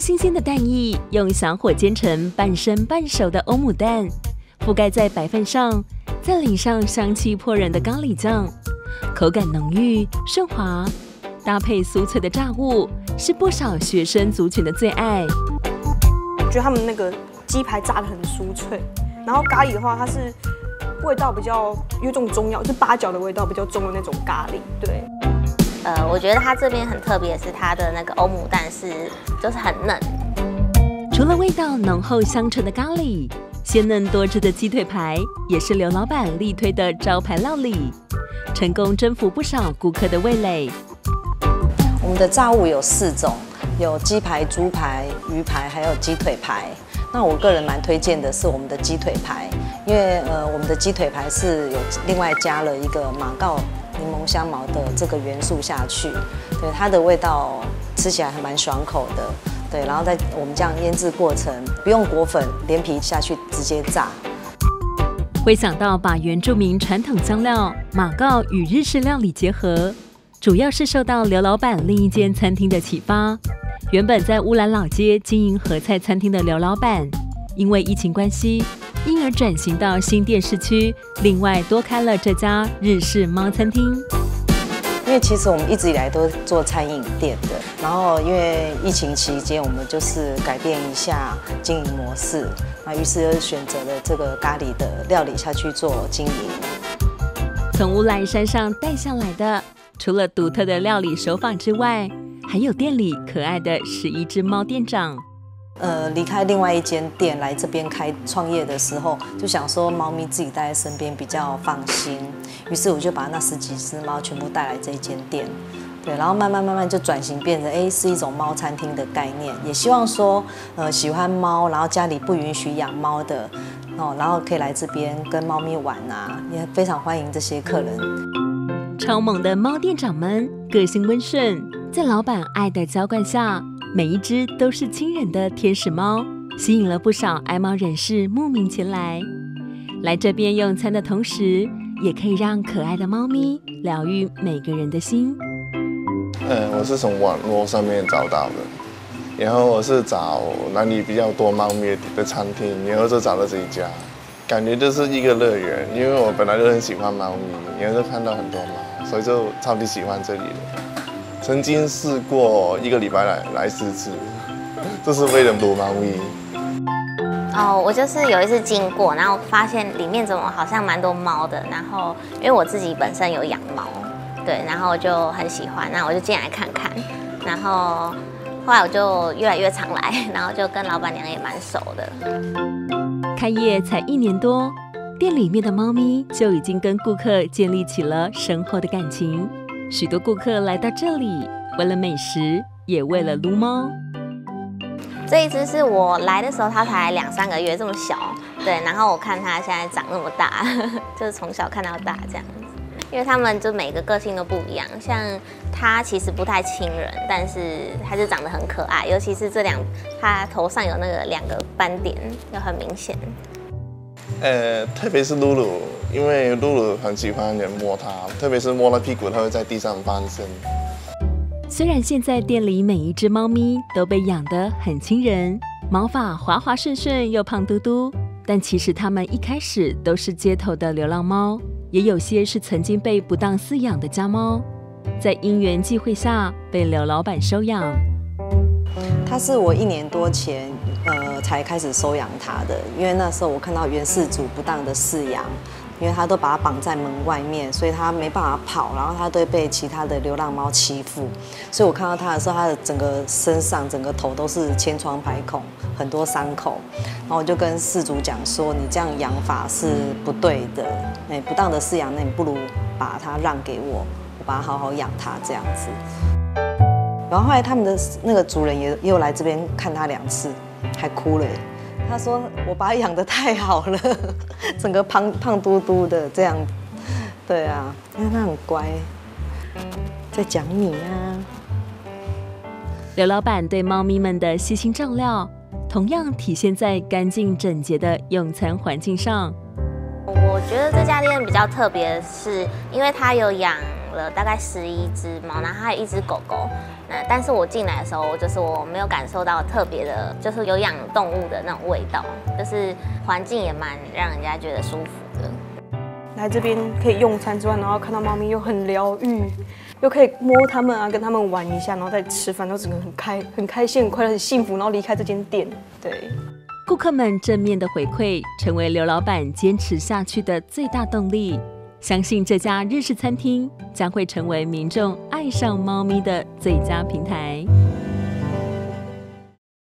新鲜的蛋液用小火煎成半生半熟的欧姆蛋，覆盖在白饭上，再淋上香气迫人的咖喱酱，口感浓郁顺滑，搭配酥脆的炸物，是不少学生族群的最爱。 我觉得他们那个鸡排炸得很酥脆，然后咖喱的话，它是味道比较有种中药，是八角的味道比较重的那种咖喱，对。 我觉得它这边很特别，是它的那个欧姆蛋就是很嫩。 除了味道浓厚香醇的咖喱，鲜嫩多汁的鸡腿排也是刘老板力推的招牌料理，成功征服不少顾客的味蕾。 我们的炸物有4种，有鸡排、猪排、鱼排，还有鸡腿排。那我个人蛮推荐的是我们的鸡腿排，因为我们的鸡腿排是有另外加了一个马告柠檬香茅的这个元素下去，对它的味道吃起来还蛮爽口的，对，然后在我们这样腌制过程，不用裹粉，连皮下去直接炸。 会想到把原住民传统香料马告与日式料理结合，主要是受到刘老板另一间餐厅的启发。原本在乌兰老街经营合菜餐厅的刘老板，因为疫情关系，因而转型到新店市区，另外多开了这家日式猫餐厅。 因为其实我们一直以来都做餐饮店的，然后因为疫情期间，我们就是改变一下经营模式，那于是就选择了这个咖喱的料理下去做经营。 从乌来山上带下来的，除了独特的料理手法之外，还有店里可爱的11只猫店长。 离开另外一间店来这边创业的时候，就想说猫咪自己带在身边比较放心，于是我就把那10几只猫全部带来这一间店，对，然后慢慢就转型变成是一种猫餐厅的概念，也希望说喜欢猫，然后家里不允许养猫的然后可以来这边跟猫咪玩啊，也非常欢迎这些客人。 超猛的猫店长们个性温顺，在老板爱的浇灌下，每一只都是亲人的天使猫，吸引了不少爱猫人士慕名前来。来这边用餐的同时，也可以让可爱的猫咪疗愈每个人的心。 我是从网络上面找到的，然后我是找哪里比较多猫咪的餐厅，然后就找到这一家，感觉就是一个乐园，因为我本来就很喜欢猫咪，然后就看到很多猫，所以就超级喜欢这里的。曾经试过1个礼拜来4次，就是为了撸猫咪。 我就是有一次经过，然后发现里面怎么好像蛮多猫的，然后因为我自己本身有养猫，对，然后就很喜欢，那我就进来看看，然后后来我就越来越常来，然后就跟老板娘也蛮熟的。 开业才1年多，店里面的猫咪就已经跟顾客建立起了深厚的感情。许多顾客来到这里，为了美食，也为了撸猫。 这一只是我来的时候，它才2、3个月，这么小，对。然后我看它现在长那么大，就是从小看到大这样子。因为它们就每个个性都不一样，像它其实不太亲人，但是它就长得很可爱，尤其是它头上有那个2个斑点，就很明显。 特别是露露，因为露露很喜欢人摸它，特别是摸了屁股，它会在地上翻身。 虽然现在店里每一只猫咪都被养得很亲人，毛发滑滑顺顺又胖嘟嘟，但其实它们一开始都是街头的流浪猫，也有些是曾经被不当饲养的家猫，在因缘际会下被刘老板收养。 它是我1年多前才开始收养它的，因为那时候我看到原饲主不当的饲养，因为他都把它绑在门外面，所以它没办法跑，然后它都会被其他的流浪猫欺负。所以我看到它的时候，它的整个身上、整个头都是千疮百孔，很多伤口。然后我就跟饲主讲说，你这样养法是不对的，不当的饲养，那你不如把它让给我，我把它好好养它这样子。然后后来他们的那个主人也有来这边看它2次，还哭了耶。他说我把它养得太好了，整个胖嘟嘟的这样。对啊，因为它很乖，在讲你啊。 刘老板对猫咪们的悉心照料，同样体现在干净整洁的用餐环境上。 我觉得这家店比较特别的是，因为它有养了大概11只猫，然后还有1只狗狗。但是我进来的时候，就是我没有感受到特别的，就是有养动物的那种味道，就是环境也蛮让人家觉得舒服的。 来这边可以用餐之外，然后看到猫咪又很疗愈，又可以摸它们啊，跟它们玩一下，然后再吃饭，然后整个很开心、很快乐、很幸福，然后离开这间店。对， 顾客们正面的回馈，成为刘老板坚持下去的最大动力。相信这家日式餐厅将会成为民众爱上猫咪的最佳平台。